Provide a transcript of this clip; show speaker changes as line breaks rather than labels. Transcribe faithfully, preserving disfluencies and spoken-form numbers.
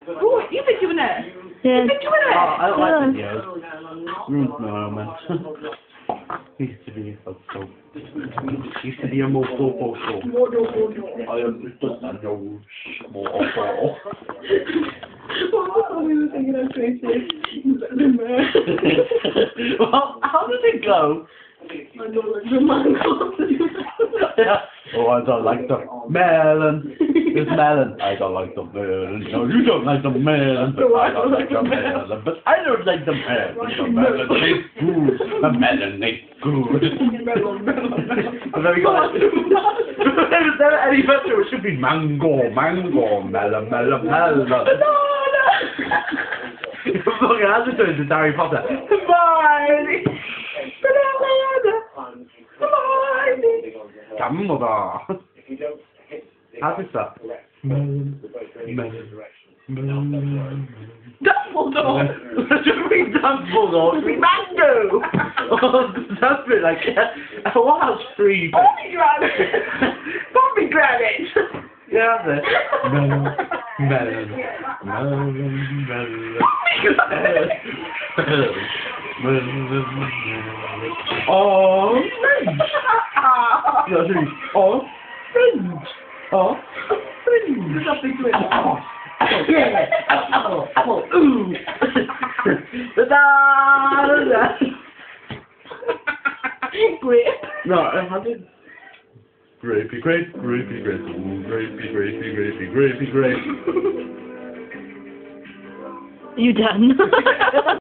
Oh, you've been doing it.
Yeah.
You've been doing it.
Oh, I don't
Yeah.
like videos. Mm, no, man. Used to be a photo. Used to be a more photo show. I understand those more photo.
What was the we were thinking of Tracy?
Well, how does it go?
I don't like the mango.
Oh, I don't like the melon. It's melon. I don't like the melon. No, you don't like the melon, but I don't like the melon. But I don't like the melon. The melon tastes good. The melon tastes good. And then we got like, if there any better, it should be mango, mango, melon, melon, melon. Look, it has to turn into Harry Potter. Hermione! Dumbledore! How's this up? Melon, melon, melon.
Dumbledore.
It should be Dumbledore, it should be mango! Oh, that's a bit like, uh, what has three?
Pomegranate. Pomegranate.
Yeah, that's it. Melon, melon, melon, melon. Orange! No, it should be orange! Orange!
Something to it.
Oh, yeah! Apple, apple, ooh! Da-da!
Grape.
No, I did. Grapey, grape, grapey, grape, ooh, grapey, grapey, grapey, grapey, grape.
You done?